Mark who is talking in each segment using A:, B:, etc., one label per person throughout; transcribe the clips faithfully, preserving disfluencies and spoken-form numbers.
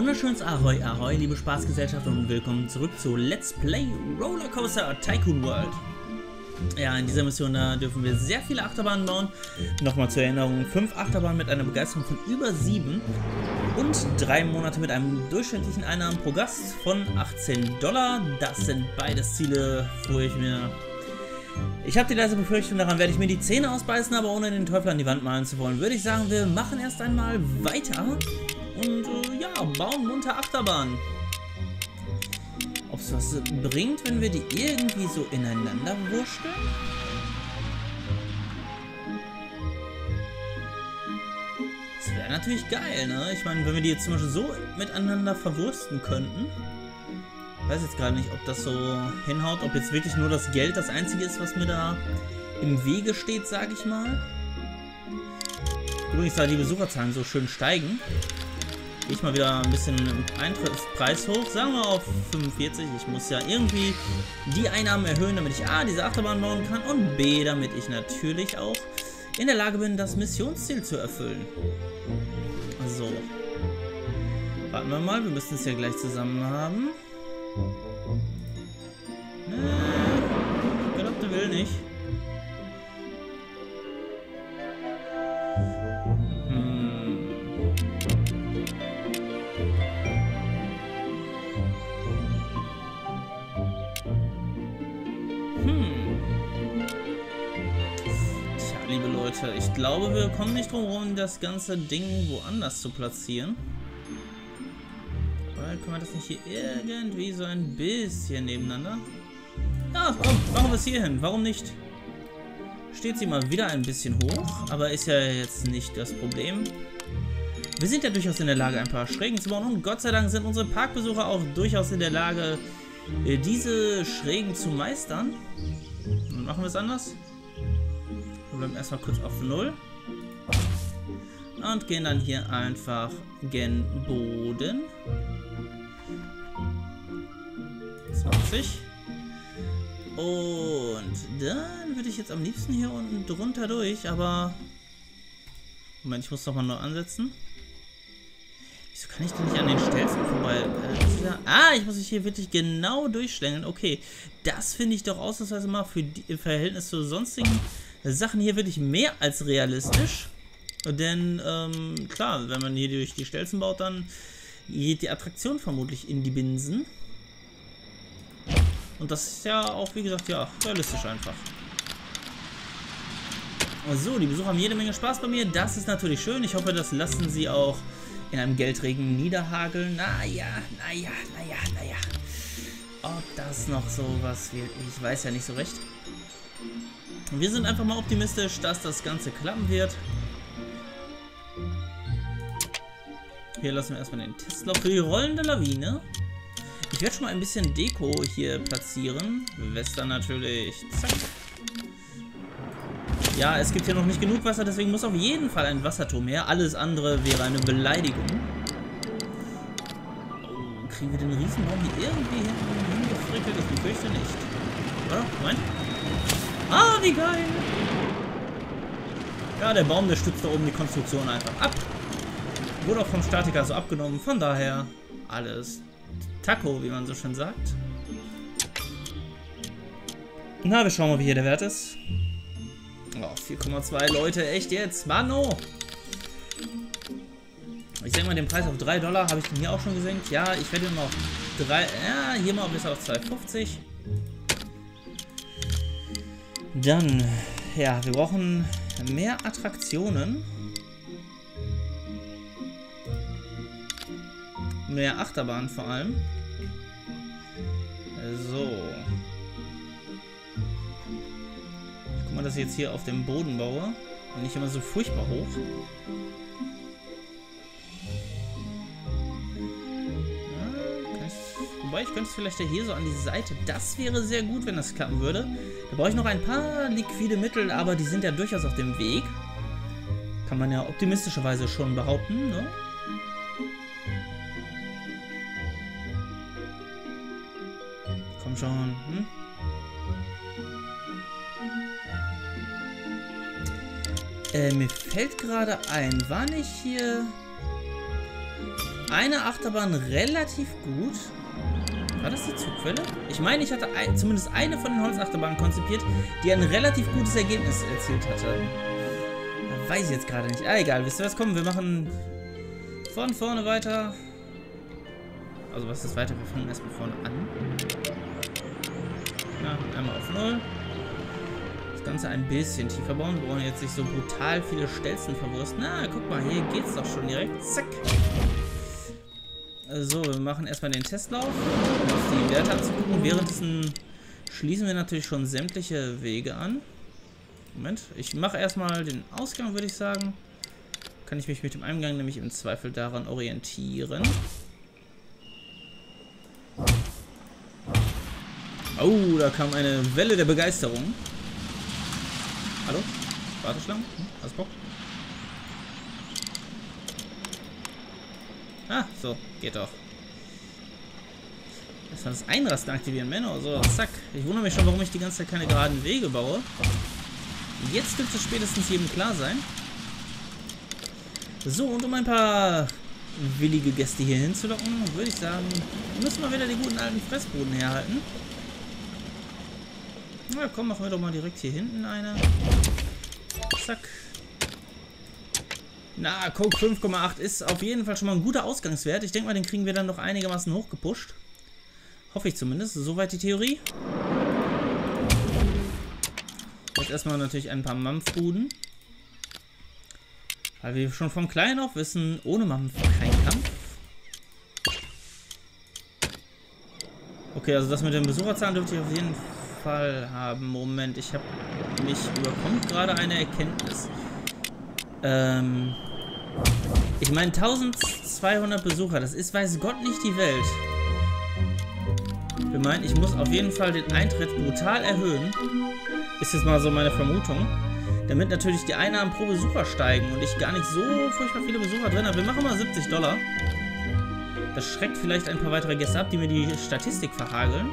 A: wunderschönes Ahoi Ahoi, liebe Spaßgesellschaft, und willkommen zurück zu Let's Play Rollercoaster Tycoon World. Ja, in dieser Mission da dürfen wir sehr viele Achterbahnen bauen. Nochmal zur Erinnerung, fünf Achterbahnen mit einer Begeisterung von über sieben und drei Monate mit einem durchschnittlichen Einnahmen pro Gast von achtzehn Dollar. Das sind beides Ziele, wo ich mir... Ich habe die leise Befürchtung, daran werde ich mir die Zähne ausbeißen, aber ohne den Teufel an die Wand malen zu wollen, würde ich sagen, wir machen erst einmal weiter und äh, ja, bauen munter Achterbahnen. Ob es was bringt, wenn wir die irgendwie so ineinander wursteln? Das wäre natürlich geil, ne? Ich meine, wenn wir die jetzt zum Beispiel so miteinander verwursten könnten. Ich weiß jetzt gerade nicht, ob das so hinhaut, ob jetzt wirklich nur das Geld das Einzige ist, was mir da im Wege steht, sage ich mal. Übrigens, da die Besucherzahlen so schön steigen, gehe ich mal wieder ein bisschen im Eintrittspreis hoch, sagen wir auf fünfundvierzig. Ich muss ja irgendwie die Einnahmen erhöhen, damit ich A, diese Achterbahn bauen kann und B, damit ich natürlich auch in der Lage bin, das Missionsziel zu erfüllen. So. Warten wir mal, wir müssen es ja gleich zusammen haben. Ich glaube, der will nicht. Hm. Hm. Tja, liebe Leute, ich glaube, wir kommen nicht drum herum, das ganze Ding woanders zu platzieren. Können wir das nicht hier irgendwie so ein bisschen nebeneinander? Ja, komm, machen wir es hier hin. Warum nicht? Steht sie mal wieder ein bisschen hoch, aber ist ja jetzt nicht das Problem. Wir sind ja durchaus in der Lage, ein paar Schrägen zu bauen und Gott sei Dank sind unsere Parkbesucher auch durchaus in der Lage, diese Schrägen zu meistern. Und machen wir es anders. Wir bleiben erstmal kurz auf null. Und gehen dann hier einfach gen Boden. zwanzig. Und dann würde ich jetzt am liebsten hier unten drunter durch, aber... Moment, ich muss doch mal neu ansetzen. Wieso kann ich denn nicht an den Stelzen vorbei? Äh, ah, ich muss mich hier wirklich genau durchschlängeln. Okay, das finde ich doch ausnahmsweise mal für die, im Verhältnis zu sonstigen Sachen hier wirklich mehr als realistisch. Denn, ähm, klar, wenn man hier durch die Stelzen baut, dann geht die Attraktion vermutlich in die Binsen. Und das ist ja auch, wie gesagt, ja, realistisch einfach. So, die Besucher haben jede Menge Spaß bei mir. Das ist natürlich schön. Ich hoffe, das lassen sie auch in einem Geldregen niederhageln. Naja, naja, naja, naja. Ob das noch so was wird, ich weiß ja nicht so recht. Wir sind einfach mal optimistisch, dass das Ganze klappen wird. Hier lassen wir erstmal den Testlauf für die rollende Lawine. Ich werde schon mal ein bisschen Deko hier platzieren. Western natürlich. Zack. Ja, es gibt hier noch nicht genug Wasser, deswegen muss auf jeden Fall ein Wasserturm her. Alles andere wäre eine Beleidigung. Oh, kriegen wir den Riesenbaum hier irgendwie hingefrickelt? Ich befürchte nicht. Oder? Nein? Ah, wie geil! Ja, der Baum, der stützt da oben die Konstruktion einfach ab. Wurde auch vom Statiker so abgenommen, von daher alles Taco, wie man so schön sagt. Na, wir schauen mal, wie hier der Wert ist. Oh, vier Komma zwei Leute, echt jetzt? Mano! Ich senke mal den Preis auf drei Dollar, habe ich den hier auch schon gesenkt? Ja, ich werde immer auf drei, ja, hier mal bis auf zwei fünfzig. Dann, ja, wir brauchen mehr Attraktionen. Mehr Achterbahn vor allem. So. Guck mal, dass ich jetzt hier auf dem Boden baue. Und nicht immer so furchtbar hoch. Ja, kann ich, wobei, ich könnte es vielleicht ja hier so an die Seite. Das wäre sehr gut, wenn das klappen würde. Da brauche ich noch ein paar liquide Mittel, aber die sind ja durchaus auf dem Weg. Kann man ja optimistischerweise schon behaupten, ne? Schon. Hm? Äh, mir fällt gerade ein, war nicht hier eine Achterbahn relativ gut. War das die Zugquelle? Ich meine, ich hatte ein, zumindest eine von den Holzachterbahnen konzipiert, die ein relativ gutes Ergebnis erzielt hatte. Weiß ich jetzt gerade nicht. Ah, egal. Wisst ihr was? Komm, wir machen von vorne weiter. Also, was ist weiter? Wir fangen erstmal vorne an. Ja, einmal auf null. Das Ganze ein bisschen tiefer bauen. Wir wollen jetzt nicht so brutal viele Stelzen verwursten. Na, guck mal, hier geht's doch schon direkt. Zack. So, wir machen erstmal den Testlauf, um auf die Werte anzugucken. Währenddessen schließen wir natürlich schon sämtliche Wege an. Moment, ich mache erstmal den Ausgang, würde ich sagen. Kann ich mich mit dem Eingang nämlich im Zweifel daran orientieren. Oh, da kam eine Welle der Begeisterung. Hallo? Warteschlangen? Hm, hast Bock? Ah, so, geht doch. Erstmal das Einrasten aktivieren, Menno. So, zack. Ich wundere mich schon, warum ich die ganze Zeit keine geraden Wege baue. Jetzt dürfte es spätestens jedem klar sein. So, und um ein paar willige Gäste hier hinzulocken, würde ich sagen, müssen wir wieder die guten alten Fressbuden herhalten. Na komm, machen wir doch mal direkt hier hinten eine. Zack. Na, Coke fünf Komma acht ist auf jeden Fall schon mal ein guter Ausgangswert. Ich denke mal, den kriegen wir dann noch einigermaßen hochgepusht. Hoffe ich zumindest. Soweit die Theorie. Jetzt erstmal natürlich ein paar Mampfbuden. Weil wir schon von klein auf wissen, ohne Mampf kein Kampf. Okay, also das mit den Besucherzahlen dürfte ich auf jeden Fall haben. Moment, ich habe mich überkommt gerade eine Erkenntnis. Ähm, ich meine eintausendzweihundert Besucher, das ist weiß Gott nicht die Welt. Wir meinen, ich muss auf jeden Fall den Eintritt brutal erhöhen. Ist jetzt mal so meine Vermutung. Damit natürlich die Einnahmen pro Besucher steigen und ich gar nicht so furchtbar viele Besucher drin habe. Wir machen mal siebzig Dollar. Das schreckt vielleicht ein paar weitere Gäste ab, die mir die Statistik verhageln.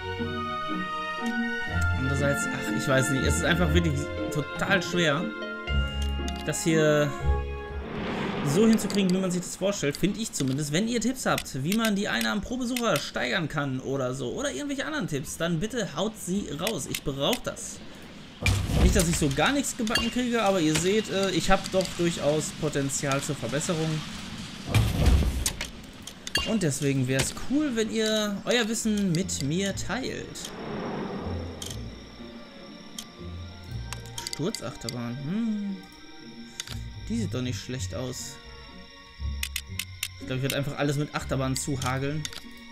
A: Andererseits, ach, ich weiß nicht, es ist einfach wirklich total schwer, das hier so hinzukriegen, wie man sich das vorstellt, finde ich zumindest. Wenn ihr Tipps habt, wie man die Einnahmen pro Besucher steigern kann oder so, oder irgendwelche anderen Tipps, dann bitte haut sie raus. Ich brauche das. Nicht, dass ich so gar nichts gebacken kriege, aber ihr seht, äh, ich habe doch durchaus Potenzial zur Verbesserung. Und deswegen wäre es cool, wenn ihr euer Wissen mit mir teilt. Sturzachterbahn. Hm. Die sieht doch nicht schlecht aus. Ich glaube, ich werde einfach alles mit Achterbahn zuhageln.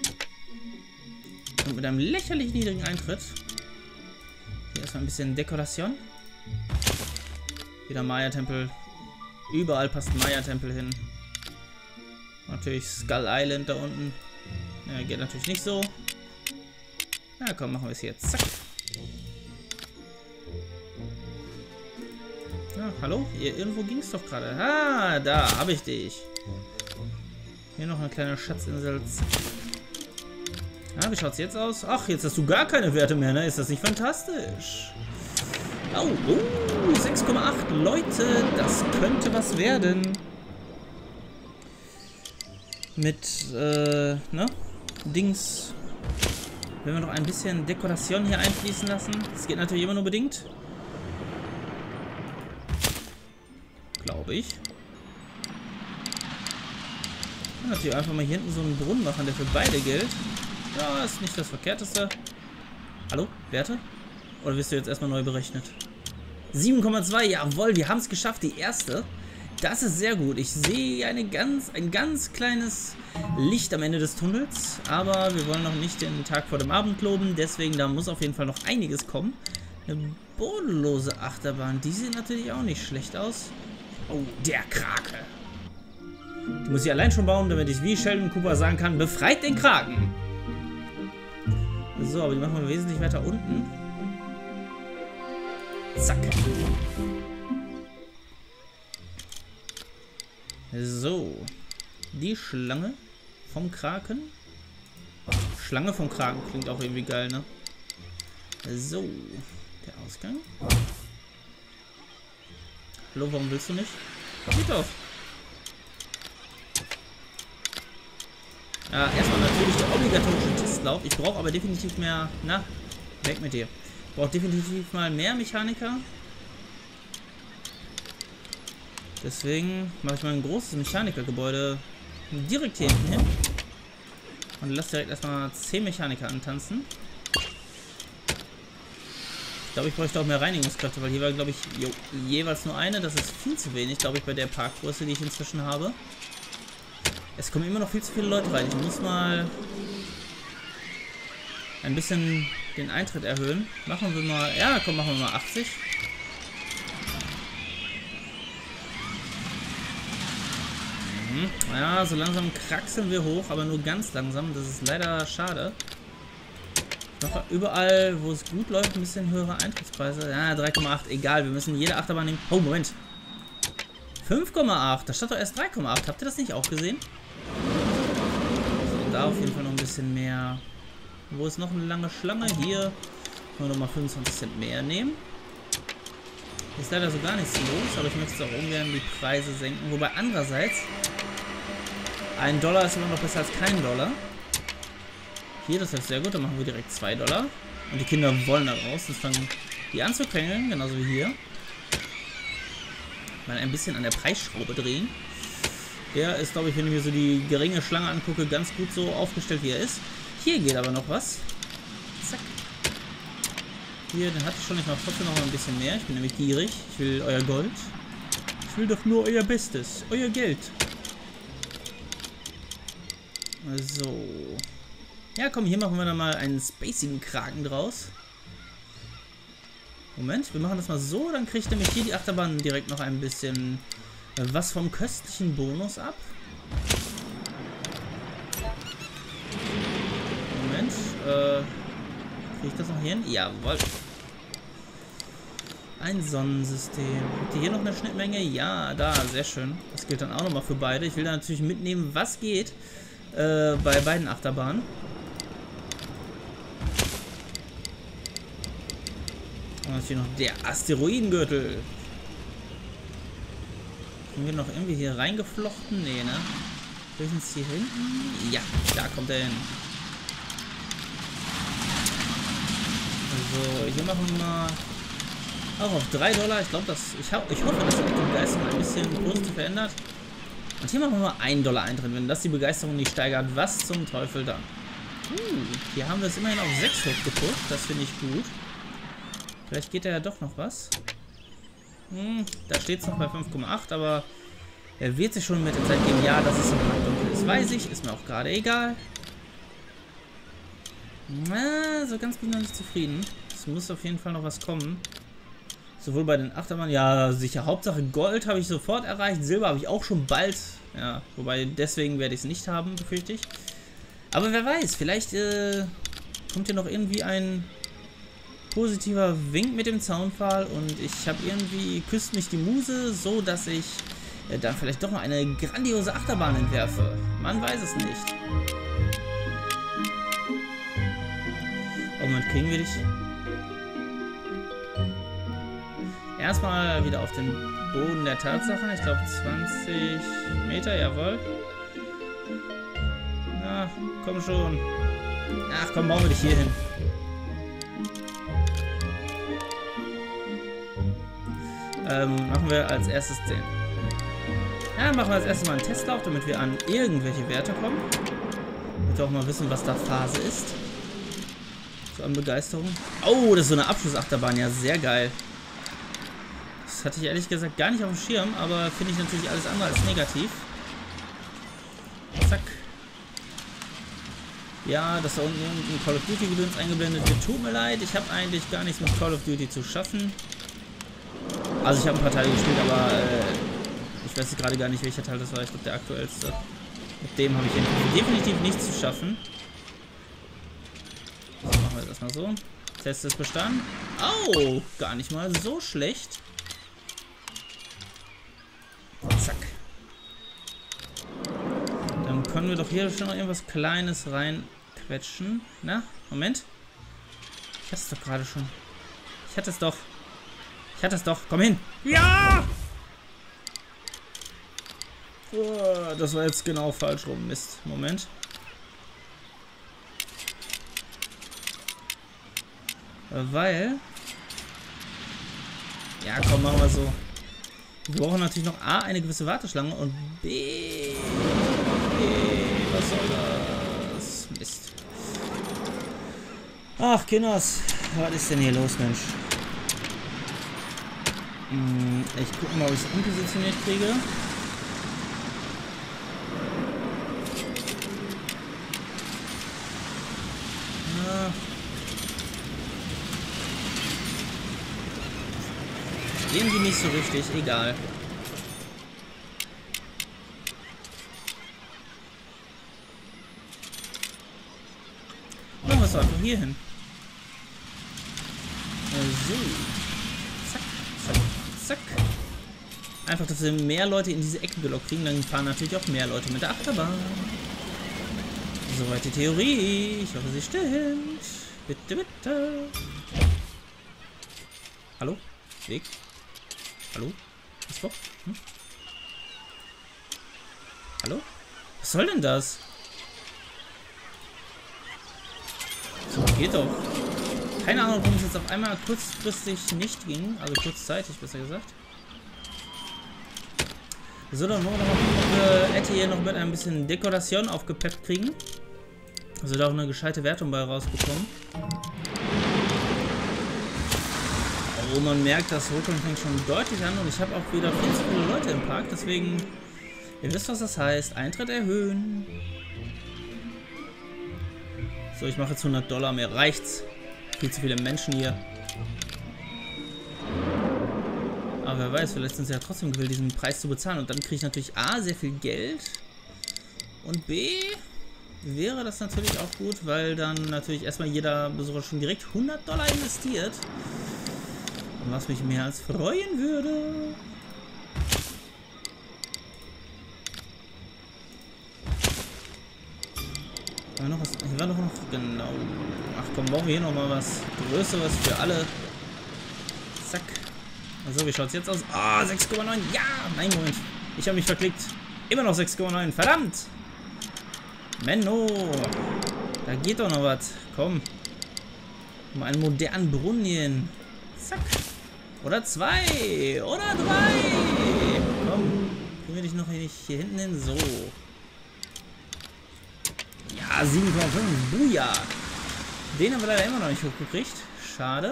A: Und mit einem lächerlich niedrigen Eintritt. Hier erstmal ein bisschen Dekoration. Wieder Maya-Tempel. Überall passt ein Maya-Tempel hin. Natürlich Skull Island da unten. Ja, geht natürlich nicht so. Na komm, machen wir es hier. Zack. Ja, hallo? Hier irgendwo ging es doch gerade. Ah, da habe ich dich. Hier noch eine kleine Schatzinsel. Ah, wie schaut es jetzt aus? Ach, jetzt hast du gar keine Werte mehr, ne? Ist das nicht fantastisch? Oh, oh sechs Komma acht. Leute, das könnte was werden. Mit, äh, ne? Dings. Wenn wir noch ein bisschen Dekoration hier einfließen lassen. Das geht natürlich immer nur bedingt. Glaube ich. Ich kann natürlich einfach mal hier hinten so einen Brunnen machen, der für beide gilt. Ja, ist nicht das Verkehrteste. Hallo? Werte? Oder wirst du jetzt erstmal neu berechnet? sieben Komma zwei, jawohl, wir haben es geschafft, die erste. Das ist sehr gut. Ich sehe eine ganz, ein ganz kleines Licht am Ende des Tunnels. Aber wir wollen noch nicht den Tag vor dem Abend loben. Deswegen, da muss auf jeden Fall noch einiges kommen. Eine bodenlose Achterbahn. Die sieht natürlich auch nicht schlecht aus. Oh, der Krake. Die muss ich allein schon bauen, damit ich wie Sheldon Cooper sagen kann, befreit den Kraken. So, aber die machen wir wesentlich weiter unten. Zack. So. Die Schlange vom Kraken. Schlange vom Kraken klingt auch irgendwie geil, ne? So. Der Ausgang. Hallo, warum willst du nicht? Geht doch. Ja, erstmal natürlich der obligatorische Testlauf. Ich brauche aber definitiv mehr... Na, weg mit dir. Ich brauche definitiv mal mehr Mechaniker. Deswegen mache ich mal ein großes Mechanikergebäude direkt hier hinten hin. Und lass direkt erstmal zehn Mechaniker antanzen. Ich glaube, ich bräuchte auch mehr Reinigungskräfte, weil hier war, glaube ich, jo, jeweils nur eine. Das ist viel zu wenig, glaube ich, bei der Parkgröße, die ich inzwischen habe. Es kommen immer noch viel zu viele Leute rein. Ich muss mal ein bisschen den Eintritt erhöhen. Machen wir mal... Ja, komm, machen wir mal achtzig. Mhm. Ja, so langsam kraxeln wir hoch, aber nur ganz langsam. Das ist leider schade. Noch überall, wo es gut läuft, ein bisschen höhere Eintrittspreise. Ja, drei Komma acht, egal. Wir müssen jede Achterbahn nehmen. Oh, Moment. fünf Komma acht. Da stand doch erst drei Komma acht. Habt ihr das nicht auch gesehen? So, da auf jeden Fall noch ein bisschen mehr. Wo ist noch eine lange Schlange? Hier. Können wir nochmal fünfundzwanzig Cent mehr nehmen. Hier ist leider so gar nichts los, aber ich möchte auch ungern die Preise senken. Wobei andererseits, ein Dollar ist immer noch besser als kein Dollar. Hier, das ist sehr gut, dann machen wir direkt zwei Dollar. Und die Kinder wollen da raus, sonst fangen die an zu quengeln, genauso wie hier. Mal ein bisschen an der Preisschraube drehen. Der ist, glaube ich, wenn ich mir so die geringe Schlange angucke, ganz gut so aufgestellt, wie er ist. Hier geht aber noch was. Zack. Hier, den hatte ich schon, ich mache trotzdem noch mal ein bisschen mehr. Ich bin nämlich gierig. Ich will euer Gold. Ich will doch nur euer Bestes. Euer Geld. So. Ja, komm, hier machen wir dann mal einen spacigen Kraken draus. Moment, wir machen das mal so, dann kriegt nämlich hier die Achterbahn direkt noch ein bisschen was vom köstlichen Bonus ab. Moment, äh, kriege ich das noch hier hin? Jawohl. Ein Sonnensystem. Habt ihr hier noch eine Schnittmenge? Ja, da, sehr schön. Das gilt dann auch nochmal für beide. Ich will da natürlich mitnehmen, was geht äh, bei beiden Achterbahnen. Und jetzt hier noch der Asteroidengürtel. Haben wir noch irgendwie hier reingeflochten? Nee, ne? Höchstens hier hinten? Ja, da kommt er hin. Also, hier machen wir mal auch auf drei Dollar. Ich glaube, das. Ich, hab, ich hoffe, dass sich die Begeisterung ein bisschen positiv verändert. Und hier machen wir mal einen Dollar Eintritt. Wenn das die Begeisterung nicht steigert, was zum Teufel dann? Uh, hier haben wir es immerhin auf sechs hochgepusht. Das finde ich gut. Vielleicht geht da ja doch noch was. Hm, da steht es noch bei fünf Komma acht, aber er wird sich schon mit der Zeit geben. Ja, dass es im Dunkel ist, weiß ich. Ist mir auch gerade egal. Na, so ganz bin ich noch nicht zufrieden. Es muss auf jeden Fall noch was kommen. Sowohl bei den Achterbahnen, ja sicher. Hauptsache Gold habe ich sofort erreicht. Silber habe ich auch schon bald. Ja, wobei deswegen werde ich es nicht haben, befürchte ich. Aber wer weiß, vielleicht äh, kommt hier noch irgendwie ein positiver Wink mit dem Zaunpfahl und ich habe irgendwie, küsst mich die Muse, so dass ich äh, dann vielleicht doch noch eine grandiose Achterbahn entwerfe. Man weiß es nicht. Oh, Moment, kriegen wir dich? Erstmal wieder auf den Boden der Tatsachen. Ich glaube zwanzig Meter, jawohl. Na, komm schon. Ach komm, bauen wir dich hier hin. Ähm, machen wir als erstes den. Ja, machen wir als erstes mal einen Testlauf, damit wir an irgendwelche Werte kommen. Damit wir auch mal wissen, was da Phase ist. So an Begeisterung. Oh, das ist so eine Abschlussachterbahn. Ja, sehr geil. Das hatte ich ehrlich gesagt gar nicht auf dem Schirm, aber finde ich natürlich alles andere als negativ. Zack. Ja, dass da unten ein Call of Duty Gedöns eingeblendet wird. Tut mir leid, ich habe eigentlich gar nichts mit Call of Duty zu schaffen. Also ich habe ein paar Teile gespielt, aber äh, ich weiß gerade gar nicht, welcher Teil das war. Ich glaube, der aktuellste. Mit dem habe ich definitiv nichts zu schaffen. So, machen wir das erstmal so. Test ist bestanden. Oh, gar nicht mal so schlecht. Zack. Dann können wir doch hier schon noch irgendwas Kleines reinquetschen. Na, Moment. Ich hatte es doch gerade schon. Ich hatte es doch. Ich hatte es doch. Komm hin. Ja! Oh, das war jetzt genau falsch rum. Mist. Moment. Weil... Ja, komm, machen wir so. Wir brauchen natürlich noch A, eine gewisse Warteschlange und B... B... Was soll das? Mist. Ach, Kinders. Was ist denn hier los, Mensch? Hm, ich gucke mal, ob ich es umpositioniert kriege. Ja. Irgendwie nicht so richtig, egal. Machen wir es einfach hier hin. So. Zack, zack, zack. Einfach, dass wir mehr Leute in diese Ecke gelockt kriegen, dann fahren natürlich auch mehr Leute mit der Achterbahn. Soweit die Theorie. Ich hoffe, sie stimmt. Bitte, bitte. Hallo? Weg? Hallo? Was war? Hm? Hallo? Was soll denn das? So, geht doch. Keine Ahnung, warum es jetzt auf einmal kurzfristig nicht ging. Also kurzzeitig, besser gesagt. So, dann wollen wir noch mal gucken, ob wir Etty hier noch mit ein bisschen Dekoration aufgepeppt kriegen. Also da auch eine gescheite Wertung bei rausbekommen. Oh, man merkt, das Ruckeln fängt schon deutlich an und ich habe auch wieder viel zu viele Leute im Park. Deswegen, ihr wisst, was das heißt. Eintritt erhöhen. So, ich mache jetzt hundert Dollar. Mir reicht's. Viel zu viele Menschen hier. Aber wer weiß, vielleicht sind sie ja trotzdem gewillt, diesen Preis zu bezahlen. Und dann kriege ich natürlich A, sehr viel Geld. Und B, wäre das natürlich auch gut, weil dann natürlich erstmal jeder Besucher schon direkt hundert Dollar investiert. Was mich mehr als freuen würde. War noch was? Hier war doch noch. Genau. Ach komm, brauchen wir hier nochmal was Größeres für alle. Zack. Also, wie schaut es jetzt aus? Ah, oh, sechs Komma neun. Ja! Nein, Moment. Ich habe mich verklickt. Immer noch sechs Komma neun. Verdammt! Menno! Da geht doch noch was. Komm. Mal einen modernen Brunnen hier hin. Zack. Oder zwei. Oder drei. Komm. Kriegen wir dich noch hier, nicht hier hinten hin? So. Ja, sieben Komma fünf. Buja. Den haben wir leider immer noch nicht hochgekriegt. Schade.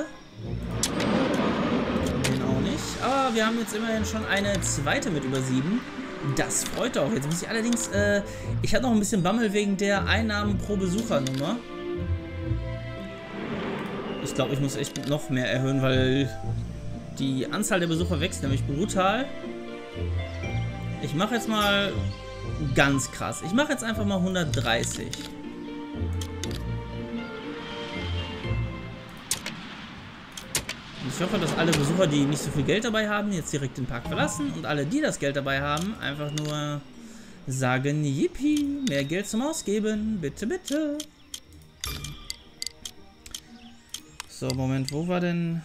A: Den auch nicht. Aber wir haben jetzt immerhin schon eine zweite mit über sieben. Das freut auch. Jetzt muss ich allerdings... Äh, ich hatte noch ein bisschen Bammel wegen der Einnahmen pro Besuchernummer. Ich glaube, ich muss echt noch mehr erhöhen, weil die Anzahl der Besucher wächst nämlich brutal. Ich mache jetzt mal ganz krass. Ich mache jetzt einfach mal hundertdreißig. Und ich hoffe, dass alle Besucher, die nicht so viel Geld dabei haben, jetzt direkt den Park verlassen. Und alle, die das Geld dabei haben, einfach nur sagen, yippie, mehr Geld zum Ausgeben. Bitte, bitte. So, Moment, wo war denn...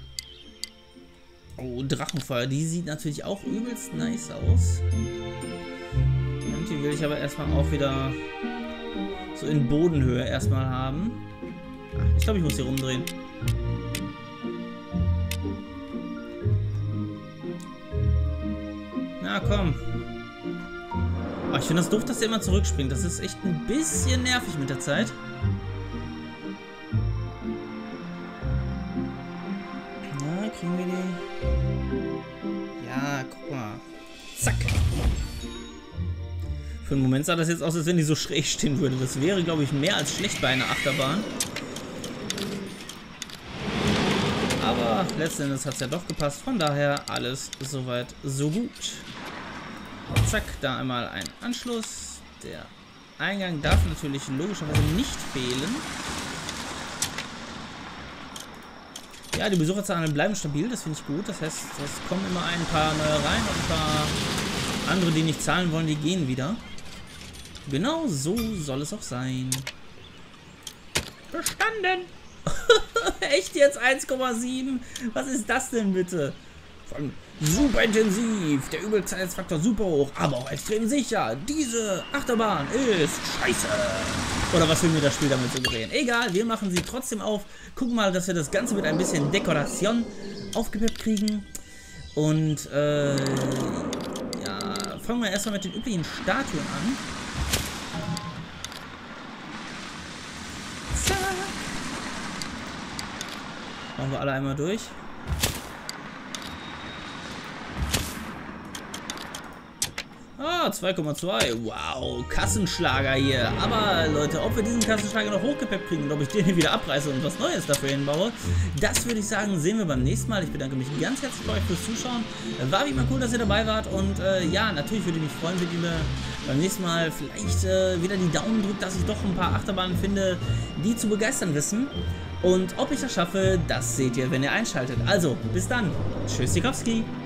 A: Oh, Drachenfeuer. Die sieht natürlich auch übelst nice aus. Und die will ich aber erstmal auch wieder so in Bodenhöhe erstmal haben. Ach, ich glaube, ich muss hier rumdrehen. Na komm. Oh, ich finde das doof, dass der immer zurückspringt. Das ist echt ein bisschen nervig mit der Zeit. Na, kriegen wir die? Ja, guck mal. Zack. Für einen Moment sah das jetzt aus, als wenn die so schräg stehen würde. Das wäre, glaube ich, mehr als schlecht bei einer Achterbahn. Aber letzten Endes hat es ja doch gepasst. Von daher alles soweit so gut. Zack, da einmal ein Anschluss. Der Eingang darf natürlich logischerweise nicht fehlen. Ja, die Besucherzahlen bleiben stabil, das finde ich gut. Das heißt, es kommen immer ein paar neue rein und ein paar andere, die nicht zahlen wollen, die gehen wieder. Genau so soll es auch sein. Bestanden! Echt jetzt eins Komma sieben? Was ist das denn bitte? Von super intensiv, der Übelkeitsfaktor super hoch, aber auch extrem sicher. Diese Achterbahn ist scheiße. Oder was will mir das Spiel damit suggerieren? Egal, wir machen sie trotzdem auf. Gucken mal, dass wir das Ganze mit ein bisschen Dekoration aufgepeppt kriegen. Und, äh, ja, fangen wir erstmal mit den üblichen Statuen an. Zack. Machen wir alle einmal durch. Ah, zwei Komma zwei. Wow, Kassenschlager hier. Aber Leute, ob wir diesen Kassenschlager noch hochgepeppt kriegen und ob ich den hier wieder abreiße und was Neues dafür hinbaue, das würde ich sagen, sehen wir beim nächsten Mal. Ich bedanke mich ganz herzlich bei euch fürs Zuschauen. War wie immer cool, dass ihr dabei wart. Und äh, ja, natürlich würde ich mich freuen, wenn ihr mir beim nächsten Mal vielleicht äh, wieder die Daumen drückt, dass ich doch ein paar Achterbahnen finde, die zu begeistern wissen. Und ob ich das schaffe, das seht ihr, wenn ihr einschaltet. Also, bis dann. Tschüss, Sikowski.